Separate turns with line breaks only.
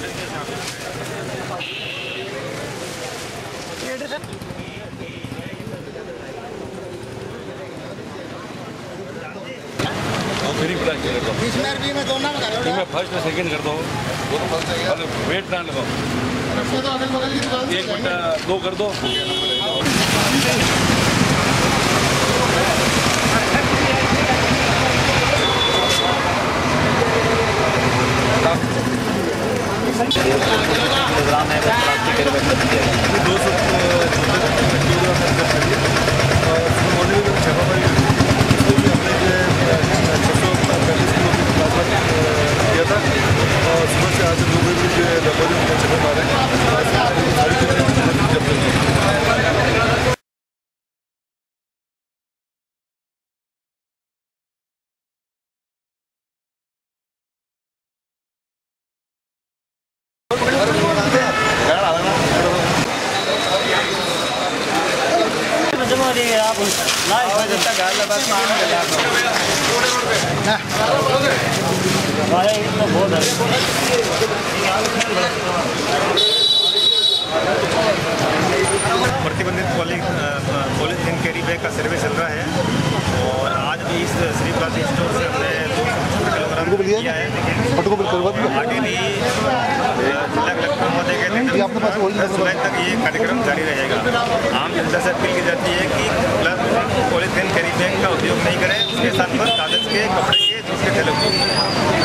मैं first second करता हूँ, वेट ना लगाओ, 1 मिनट 2 कर दो।
किलोग्राम है प्लास्टिक के बैग 200 किया था और सुबह से आज लोग भी छापा मारे प्रतिबंधित पॉलीथीन कैरी बैग का सर्वे चल रहा है और आज भी इस श्री प्लास्टिक स्टोर से हमने 2 किलोग्राम किया है। आगे भी अलग अलग प्रमोद जुलाई तक ये कार्यक्रम जारी रहेगा। आम जनता से अपील की जाती है कि पॉलीथीन कैरी बैग का उपयोग नहीं करें, उसके साथ कागज के, कपड़े के, दूसरे थैले